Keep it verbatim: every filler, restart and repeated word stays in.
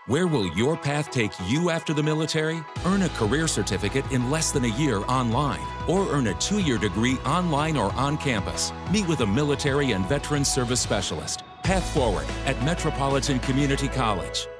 Where will your path take you after the military? Earn a career certificate in less than a year online, or earn a two-year degree online or on campus. Meet with a military and veterans service specialist. Path forward at Metropolitan Community College.